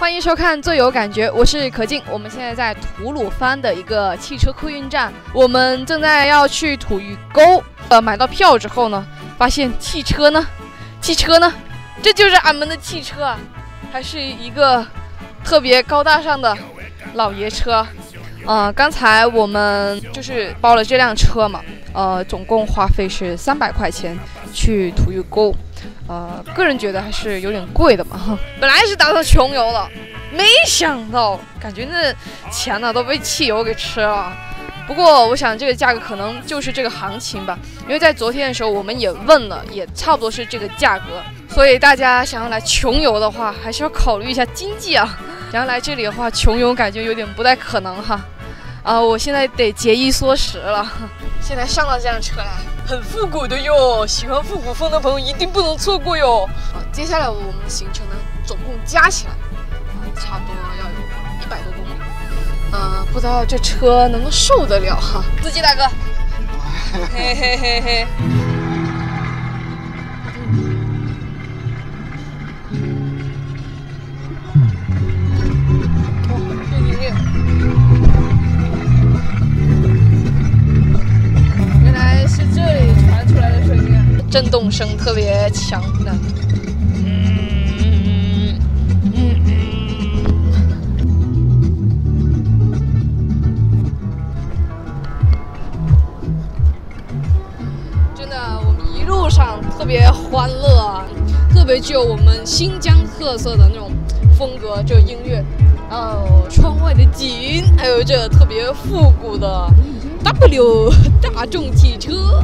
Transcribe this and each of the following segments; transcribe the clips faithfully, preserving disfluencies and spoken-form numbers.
欢迎收看最有感觉，我是可静。我们现在在吐鲁番的一个汽车客运站，我们正在要去吐峪沟。呃，买到票之后呢，发现汽车呢，汽车呢，这就是俺们的汽车啊，还是一个特别高大上的老爷车。呃，刚才我们就是包了这辆车嘛，呃，总共花费是三百块钱去吐峪沟。呃，个人觉得还是有点贵的嘛。本来是打算穷游的，没想到感觉那钱呢都被汽油给吃了。不过我想这个价格可能就是这个行情吧，因为在昨天的时候我们也问了，也差不多是这个价格。所以大家想要来穷游的话，还是要考虑一下经济啊。想要来这里的话，穷游感觉有点不太可能哈。啊，我现在得节衣缩食了。现在上了这辆车来，很复古的哟，喜欢复古风的朋友一定不能错过哟。啊，接下来我们的行程呢，总共加起来，啊，差不多要有一百多公里。呃，不知道这车能不能受得了哈？司机大哥，嘿嘿嘿嘿。震动声特别强的，嗯嗯嗯，真的，我们一路上特别欢乐啊，特别具有我们新疆特色的那种风格，这音乐，哦，窗外的景，还有这特别复古的 W 大众汽车。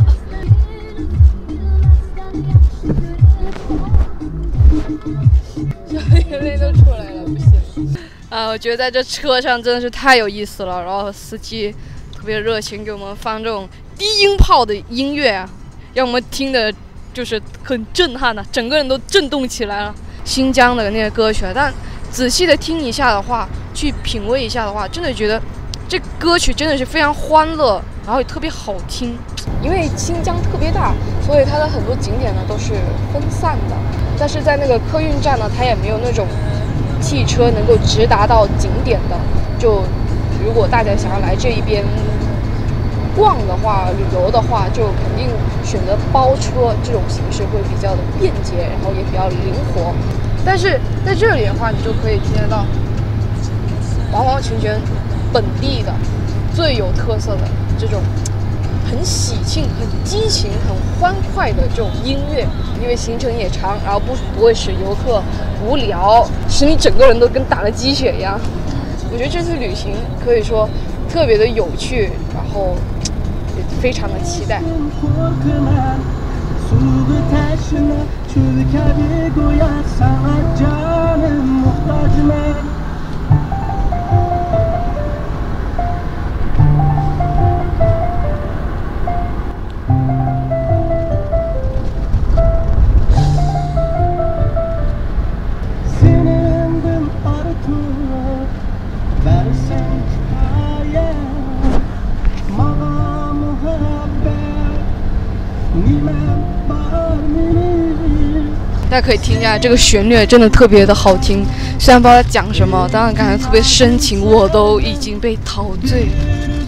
眼泪都出来了，不行！啊，我觉得在这车上真的是太有意思了。然后司机特别热情，给我们放这种低音炮的音乐啊，让我们听的就是很震撼的、啊，整个人都震动起来了。新疆的那个歌曲，但仔细的听一下的话，去品味一下的话，真的觉得这歌曲真的是非常欢乐，然后也特别好听。因为新疆特别大，所以它的很多景点呢都是分散的。但是在那个客运站呢，它也没有那种汽车能够直达到景点的。就如果大家想要来这一边逛的话、旅游的话，就肯定选择包车这种形式会比较的便捷，然后也比较灵活。但是在这里的话，你就可以听得到完完全全本地的最有特色的这种很喜庆、很激情、很欢快的这种音乐，因为行程也长，然后不不会使游客无聊，使你整个人都跟打了鸡血一样。我觉得这次旅行可以说特别的有趣，然后也非常的期待。大家可以听一下这个旋律，真的特别的好听。虽然不知道它讲什么，当然感觉特别深情，我都已经被陶醉了。